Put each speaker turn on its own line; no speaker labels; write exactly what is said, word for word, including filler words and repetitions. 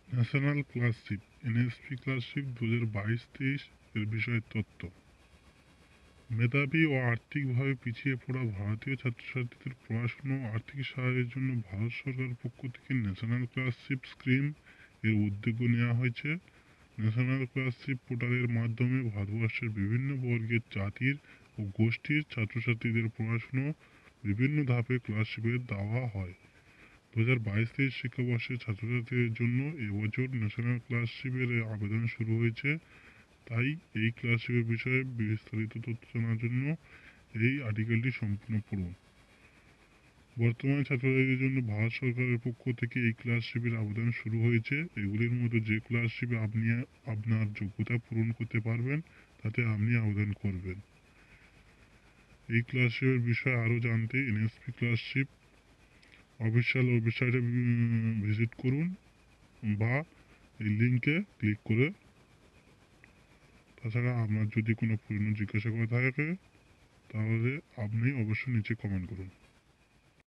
National scholarship NSP scholarship দু হাজার বাইশ তেইশ এর বিষয়ে তথ্য। মেধাবী ও আর্থিকভাবে পিছিয়ে পড়া ভারতীয় ছাত্রছাত্রীদের পড়াশুনো ও আর্থিক সাহায্যের জন্য ভারত সরকারের পক্ষ থেকে ন্যাশনাল স্কলারশিপ স্কিম এর উদ্যোগ নেওয়া হয়েছে। ন্যাশনাল স্কলারশিপ পোর্টালের মাধ্যমে ভারতবর্ষের বিভিন্ন বর্গের জাতির ও গোষ্ঠীর ছাত্রছাত্রীদের পড়াশুনো বিভিন্ন ধাপে স্কলারশিপের দেওয়া হয়। দু হাজার বাইশ তেইশ শিক্ষাবর্ষের ছাত্রছাত্রীদের জন্য এবছর ন্যাশনাল স্কলারশিপের আবেদন শুরু হয়েছে। তাই এই স্কলারশিপের বিষয়ে বিস্তারিত তথ্য জানার জন্য এই আর্টিকেলটি সম্পূর্ণ পড়ুন। বর্তমানে ছাত্রছাত্রীদের জন্য ভারত সরকারের পক্ষ থেকে এই স্কলারশিপের আবেদন শুরু হয়েছে। এগুলির মধ্যে যে স্কলারশিপে আপনি আপনার যোগ্যতা পূরণ করতে পারবেন তাতে আপনি আবেদন করবেন। এই স্কলারশিপের বিষয়ে আরও জানতে এনএসপি স্কলারশিপ অফিসিয়াল ওয়েবসাইটে ভিজিট করুন বা এই লিঙ্কে ক্লিক করে। তাছাড়া আপনার যদি কোনো প্রশ্ন জিজ্ঞাসা করে থাকে তাহলে আপনি অবশ্যই নিচে কমেন্ট করুন।